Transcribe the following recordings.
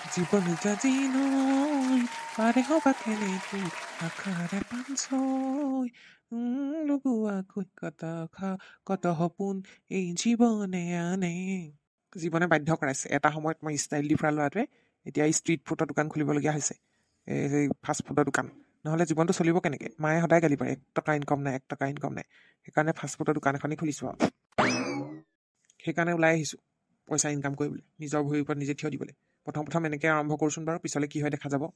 জীৱনটা দিনৈ পাৰে হবা কেনেকৈ আশাৰে পাঞ্চৈ লগোৱাকৈ কত সপোন এই জীৱনে আনে জীৱনে বাধ্য কৰাইছে এটা সময়ত মই ষ্টাইল দি ফুৰা ল'ৰাটোৱে এতিয়া ষ্ট্ৰীট ফুডৰ দোকান খুলিবলগীয়া হৈছে এই ফাষ্ট ফুডৰ দোকান নহ'লে জীৱনটো চলিব কেনেকৈ মায়ে সদায় গালি পাৰে 1 টকা ইনকম নাই 1 টকা ইনকম নাই সেইকাৰণে ফাষ্ট ফুডৰ দোকান এখনেই খুলিছোঁ আৰু সেইকাৰণে ওলাই আহিছোঁ পইচা ইনকাম কৰিবলৈ নিজৰ ভৰিৰ ওপৰত নিজে থিয় দিবলৈ প্ৰথম এনেকৈ আৰম্ভ কৰোঁচোন বাৰু পিছলৈ কি হয় দেখা যাব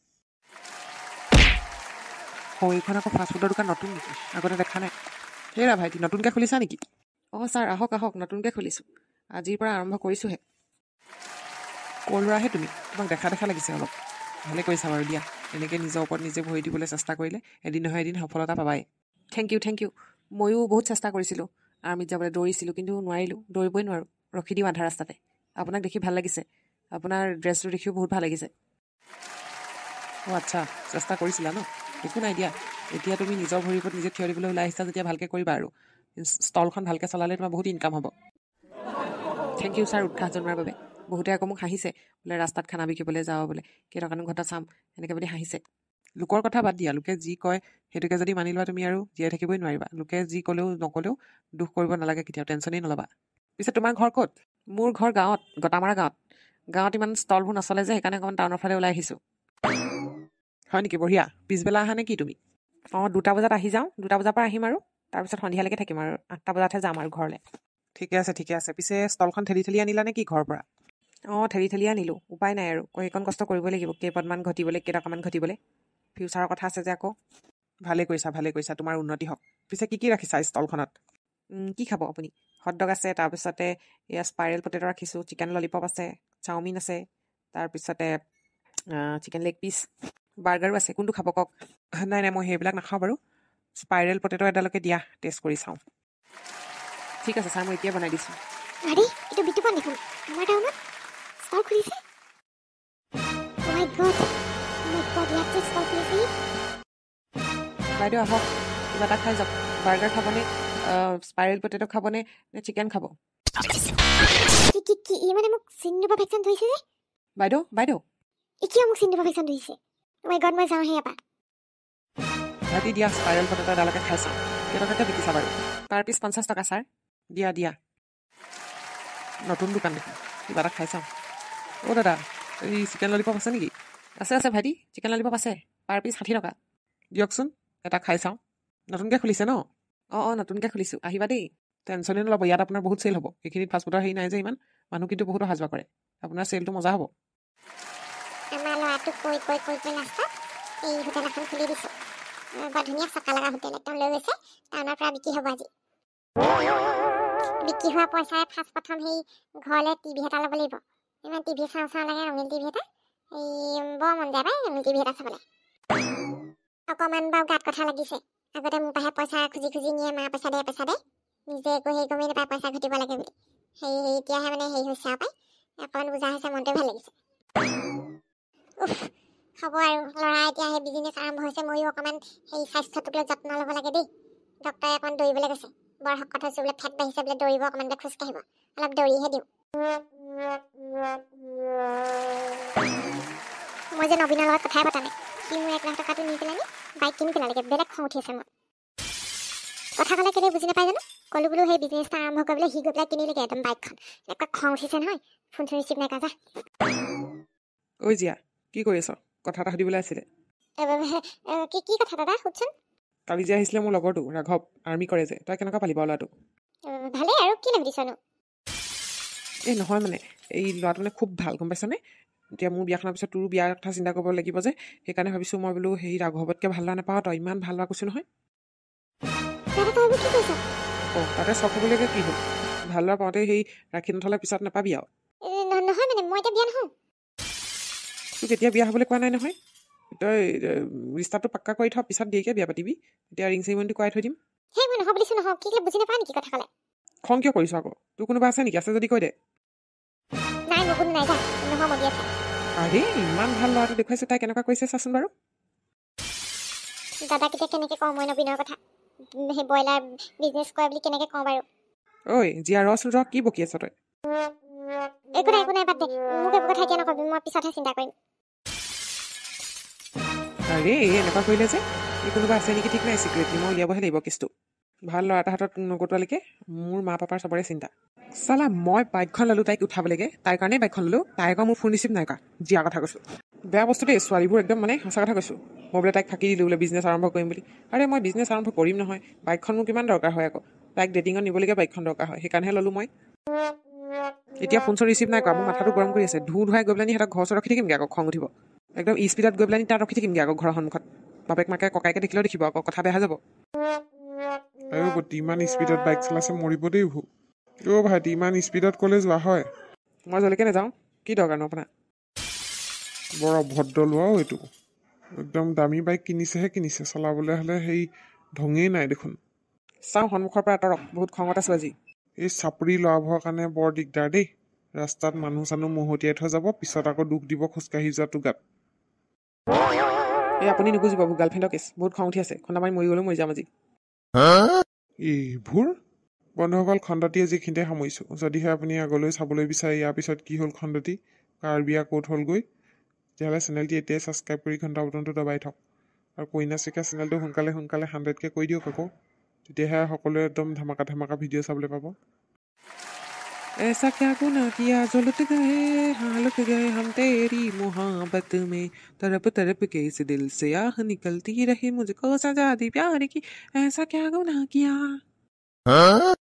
এইখন আকৌ ফাষ্ট ফুডৰ দোকান নতুন নেকি আগতে দেখা নাই হেৰা ভাইটি নতুনকৈ খুলিছা নেকি অঁ ছাৰ আহক আহক নতুনকৈ খুলিছোঁ আজিৰ পৰা আৰম্ভ কৰিছোঁহে ক'ৰ ল'ৰাহে তুমি তোমাক দেখা লাগিছে অলপ ভালে কৰিছা বাৰু দিয়া এনেকৈ নিজৰ ওপৰত নিজে ভৰি দিবলৈ চেষ্টা কৰিলে এদিন নহয় এদিন সফলতা পাবাই থেংক ইউ ময়ো বহুত চেষ্টা কৰিছিলোঁ আৰ্মিত যাবলৈ দৌৰিছিলোঁ কিন্তু নোৱাৰিলোঁ দৌৰিবই নোৱাৰোঁ ৰখি দিওঁ আধা ৰাস্তাতে আপোনাক দেখি ভাল লাগিছে আপোনাৰ ড্ৰেছটো দেখিও বহুত ভাল লাগিছে অঁ আচ্ছা চেষ্টা কৰিছিলা ন একো নাই দিয়া এতিয়া তুমি নিজৰ ভৰিৰ ওপৰত নিজে থিয় দিবলৈ ওলাই আহিছা যেতিয়া ভালকৈ কৰিবা আৰু ষ্টলখন ভালকৈ চলালে তোমাৰ বহুত ইনকাম হ'ব থেংক ইউ ছাৰ উৎসাহ জনোৱাৰ বাবে বহুতে আকৌ মোক হাঁহিছে বোলে ৰাস্তাত খানা বিকিবলৈ যাওঁ বোলে কেইটকানো ঘটা চাম এনেকৈ বুলি হাঁহিছে লোকৰ কথা বাদ দিয়া লোকে যি কয় সেইটোকে যদি মানি লোৱা তুমি আৰু জীয়াই থাকিবই নোৱাৰিবা লোকে যি ক'লেও নক'লেও দুখ কৰিব নালাগে কেতিয়াও টেনশ্যনেই নল'বা পিছে তোমাৰ ঘৰ ক'ত মোৰ ঘৰ গাঁৱত গটামাৰা গাঁৱত ইমান ষ্টলবোৰ নচলে যে সেইকাৰণে অকণমান টাউনৰ ফালে ওলাই আহিছোঁ হয় নেকি বঢ়িয়া পিছবেলা আহা নে কি তুমি অঁ 2টা বজাত আহি যাওঁ 2টা বজাৰ পৰা আহিম আৰু তাৰপিছত সন্ধিয়ালৈকে থাকিম আৰু 8টা বজাতহে যাম আৰু ঘৰলৈ ঠিকে আছে পিছে ষ্টলখন ঠেলি আনিলা নে কি ঘৰৰ পৰা অঁ ঠেলি আনিলোঁ উপায় নাই আৰু সেইকণ কষ্ট কৰিবই লাগিব কেইপদমান ঘটিবলৈ কেইটকামান ঘটিবলৈ ফিউচাৰৰ কথা আছে যে আকৌ ভালে কৰিছা তোমাৰ উন্নতি হওক পিছে কি ৰাখিছা ষ্টলখনত কি খাব আপুনি হটডগ আছে তাৰপিছতে এয়া স্পাইৰেল পটেটো ৰাখিছোঁ চিকেন ললিপপ আছে চাওমিন আছে তাৰপিছতে চিকেন লেগ পিচ বাৰ্গাৰো আছে কোনটো খাব কওক নাই মই সেইবিলাক নাখাওঁ বাৰু স্পাইৰেল পটেটো এডালৈকে দিয়া টেষ্ট কৰি চাওঁ ঠিক আছে ছাৰ মই এতিয়া বনাই দিছোঁ আৰে এইটো বিতুপন দেখোন আমাৰ টাউনত ষ্টল খুলিছে Oh my god ইয়াতে ষ্টল খুলিছে বাইদেউ আহক কিবা এটা খাই যাওক বাৰ্গাৰ খাবনে স্পাইৰেল পটেটো খাবনে নে চিকেন খাব কি মানে মোক চিন্নু ভেকচিন ধৰিছে যে বাইদেউ কিয় মোক চিন্নু ভেকচিন ধৰিছে Oh my god মই যাওঁ হে ইয়াপা ভাইটি দিয়া স্পাইৰেল পটেটো এডালৈকে খাই চাওঁ কেইটকাকৈ বিকিছা বাৰু পাৰ পিছ 50 টকা ছাৰ দিয়া নতুন দোকান দেখোন কিবা এটা খাই চাওঁ অ' দাদা এই চিকেন ললিপপ আছে নেকি আছে ভাইটি চিকেন ললিপপ আছে পাৰ পিছ 60 টকা দিয়কচোন এটা খাই চাওঁ নতুনকৈ খুলিছে ন অঁ নতুনকৈ খুলিছোঁ আহিবা দেই টেনশ্যনেই নল'ব ইয়াত আপোনাৰ বহুত চেল হ'ব এইখিনিত ফাষ্টফুডৰ হেৰি নাই যে ইমান মানুহ কিন্তু বহুত অহা যোৱা কৰে আপোনাৰ চেলটো মজা হ'ব আমাৰ ল'ৰাটোক কৈ লাষ্টত এই হোটেল এখন খুলি দিছোঁ বৰ ধুনীয়া চকা লগা হোটেল একদম লৈ গৈছে টাউনৰ পৰা বিক্ৰী হ'ব আজি বিক্ৰী হোৱা পইচাৰে ফাৰ্ষ্ট প্ৰথম সেই ঘৰলৈ টিভি এটা ল'ব লাগিব ইমান টিভি চাওঁ লাগে ৰঙীন টিভি এটা বৰ মন যায় পাই ৰঙীন টিভি এটা চাবলৈ অকণমান বাৰু গাত কথা লাগিছে আগতে মোৰ পৰাহে পইচা খুজি নিয়ে মা পইচা দে নিজে একো হেৰি গমেই নাপায় পইচা ঘটিব লাগে বুলি সেই এতিয়াহে মানে হেৰি হৈছে আৰু পাই অকণমান বুজা হৈছে মনটোৱে ভাল লাগিছে হ'ব আৰু ল'ৰা এতিয়া সেই বিজনেছ আৰম্ভ হৈছে ময়ো অকণমান সেই স্বাস্থ্যটোক লৈ যত্ন ল'ব লাগে দেই ডক্টৰে অকণমান দৌৰিবলৈ কৈছে বৰ শকত হৈছোঁ বোলে ফেট বাঢ়িছে বোলে দৌৰিব অকণমান বোলে খোজকাঢ়িব অলপ দৌৰিহে দিওঁ মই যে নবীনৰ লগত কথাই পতা নাই সি মোৰ 1 লাখ টকাটো নি পেলানি বাইক কিনি পেলালেগে বেলেগ খং উঠি আছে মোৰ কথা ক'লে কেলৈ বুজি নাপায় জানো ক'লো বোলো সেই বিজনেছটা আৰম্ভ কৰিবলৈ সি গৈ পেলাই কিনিলেগে একদম বাইকখন এনেকুৱা খং উঠিছে নহয় ফোন ৰিচিভ নাই কৰা ঐ জীয়া কি কৰি আছ কথা এটা সুধিবলৈ আছিলে কি কথা দাদা সুধচোন কালি যে আহিছিলে মোৰ লগৰটো ৰাঘৱ আৰ্মি কৰে যে তই কেনেকুৱা পালি বাৰু ল'ৰাটো ভালেই আৰু কি নাম দিছনো এই নহয় মানে এই ল'ৰাটো মানে খুব ভাল গম পাইছনে এতিয়া মোৰ বিয়াখনৰ পিছত তোৰো বিয়াৰ কথা চিন্তা কৰিব লাগিব যে সেইকাৰণে ভাবিছোঁ মই বোলো সেই ৰাঘৱতকৈ ভাল ল'ৰা নাপাওঁ তই ইমান ভাল ল'ৰা কৈছোঁ নহয় অঁ তাতে চখ হ'বলৈকে কি হ'ল ভাল ল'ৰা পাওঁতে সেই ৰাখি নথ'লে পিছত নাপাবি আৰু নহয় মানে মই এতিয়া বিয়া নহওঁ তোক এতিয়া বিয়া হ'বলৈ কোৱা নাই নহয় তই ৰিষ্টাটো পাক্কা কৰি থ পিছত দেৰিকৈ বিয়া পাতিবি এতিয়া ৰিং চেৰিমনিটো কৰাই থৈ দিম সেই মই নহয় বুলিছোঁ নহয় কি বুজি নাপায় নেকি কথা ক'লে খং কিয় কৰিছ আকৌ তোৰ কোনোবা আছে নেকি আছে যদি কৈ দে নাই মোৰ কোনো নাই যা নহয় মই বিয়া আৰে ইমান ভাল ল'ৰাটো দেখুৱাইছে তাই কেনেকুৱা কৰিছে চাচোন বাৰু দাদাক এতিয়া কেনেকৈ কওঁ মই নবীনৰ কথা সেই ব্ৰইলাৰ বিজনেছ কৰে বুলি কেনেকৈ কওঁ বাৰু ঐ জীয়া ৰহ কি বকি আছ তই একো নাই বাদ দে মোক একো কথা এতিয়া নকবি মই পিছতহে চিন্তা কৰিম আৰে এনেকুৱা কৰিলে যে এই কোনোবা আছে নেকি ঠিক নাই চিক্ৰেটলি মই উলিয়াবহে লাগিব কেছটো ভাল ল'ৰা এটা হাতত নগটোৱালৈকে মোৰ মা পাপাৰ চবৰে চিন্তা চালা মই বাইকখন ল'লোঁ তাইক উঠাবলৈকে তাইৰ কাৰণেই বাইকখন ল'লোঁ তাই আকৌ মোৰ ফোন ৰিচিভ নাই কৰা জিয়াৰ কথা কৈছোঁ বেয়া বস্তু দেই ছোৱালীবোৰ একদম মানে সঁচা কথা কৈছোঁ মই বোলে তাইক ফাঁকি দিলোঁ বোলে বিজনেছ আৰম্ভ কৰিম বুলি আৰে মই বিজনেছ আৰম্ভ কৰিম নহয় বাইকখন মোৰ কিমান দৰকাৰ হয় আকৌ তাইক ডেটিঙত নিবলগীয়া বাইকখন দৰকাৰ হয় সেইকাৰণেহে ল'লোঁ মই এতিয়া ফোন চোন ৰিচিভ নাই কৰা মোৰ মাথাটো গৰম কৰি আছে ধুৱাই গৈ পেলাই সিহঁতক ঘৰ ওচৰত ৰখি থাকিমগৈ আকৌ খং উঠিব একদম স্পীডত গৈ পেলাই তাত ৰখি থাকিমগৈ আকৌ ঘৰৰ সন্মুখত বাপেক মাকে ককাইকে দেখিলেও দেখিব আকৌ কথা বেয়া হৈ যাব ইমান স্পীডত বাইক চলাইছে মৰিব দেই ভু অ' ভাইটি ইমান স্পীডত ক'লে যোৱা হয় মই জলকে নাযাওঁ কি দৰকাৰনো আপোনাৰ বৰ অভদ্ৰ লোৱাও এইটো একদম দামী বাইক কিনিছে চলাবলৈ হ'লে সেই ঢঙেই নাই দেখোন চাওঁ সন্মুখৰ পৰা আঁতৰক বহুত খঙত আছোঁ আজি এই চাপৰি ল'ৰাবোৰৰ কাৰণে বৰ দিগদাৰ দেই ৰাস্তাত মানুহ চানুহ মহতিয়াই থৈ যাব পিছত আকৌ দুখ দিব খোজকাঢ়ি যোৱাটো গাত এই আপুনি নুবুজিব মোৰ গাৰ্লফ্ৰেণ্ডৰ কেছ বহুত খং উঠি আছে খুন্দা মাৰি মৰি গ'লেও মৰি যাম আজি এইবোৰ বন্ধুসকল খণ্ডটি যিখিনিতে সামৰিছোঁ যদিহে আপুনি আগলৈ চাবলৈ বিচাৰে ইয়াৰ পিছত কি হ'ল খণ্ডটি কাৰ বিয়া ক'ত হ'লগৈ তেতিয়াহ'লে চেনেলটি এতিয়াই ছাবস্ক্ৰাইব কৰি ঘণ্টা বুটামটো দবাই থওক আৰু কইনা চিকা চেনেলটো সোনকালে 100কৈ কৰি দিয়ক আকৌ তেতিয়াহে সকলোৱে একদম ধামাকা ভিডিঅ' চাবলৈ পাব ऐसा क्या गुनाह किया जो लुट गए हम तेरी मोहब्बत में तरप के इस दिल से आह निकलती रही मुझको सजा दी प्यार की ऐसा क्या गुनाह किया